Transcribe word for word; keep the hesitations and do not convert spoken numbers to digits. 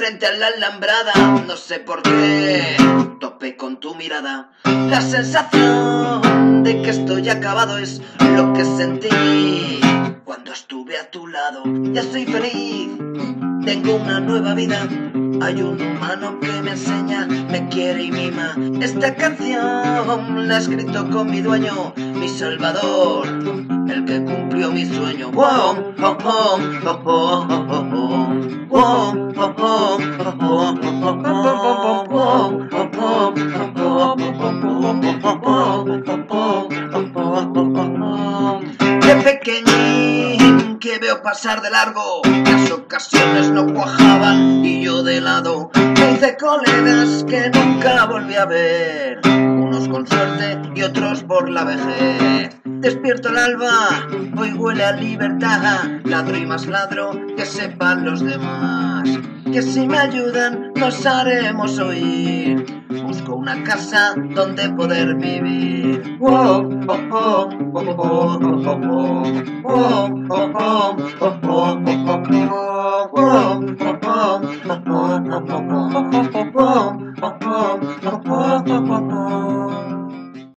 frente a la alambrada, no sé por qué topé con tu mirada. La sensación de que estoy acabado es lo que sentí cuando estuve a tu lado. Ya soy feliz, tengo una nueva vida. Hay un humano que me enseña, me quiere y mima. Esta canción la he escrito con mi dueño, mi salvador, el que cumplió mi sueño. Wow, oh, oh, oh, oh, oh, oh. Wow, oh, oh, oh, oh, oh. De pequeñín que veo pasar de largo, las ocasiones no cuajaban y yo de lado. Me hice colegas que nunca volví a ver, unos con suerte y otros por la vejez. Despierto al alba, hoy huele a libertad, ladro y más ladro, que sepan los demás que si me ayudan nos haremos oír. Busco una casa donde poder vivir. Wow, oh, oh, oh, oh, oh, oh, oh, oh, oh, oh, oh, oh, oh.